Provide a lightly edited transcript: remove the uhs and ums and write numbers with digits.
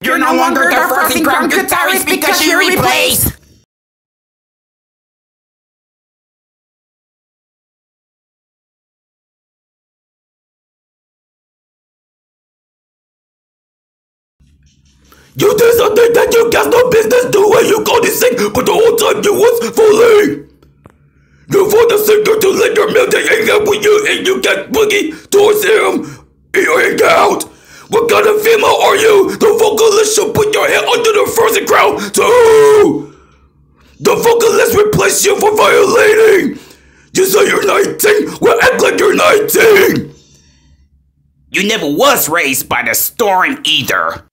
You're no longer the first and crown guitarist because you replaced. You did something that you got no business doing. You go to sing, but the whole time you was fooling. You want the singer to let your music hang out with you, and you got Boogie towards him in your hangout. What kind of female are you? The vocalist should put your head under the frozen crown too. The vocalist replaced you for violating. You say you're 19, well act like you're 19. You never was raised by the storm either.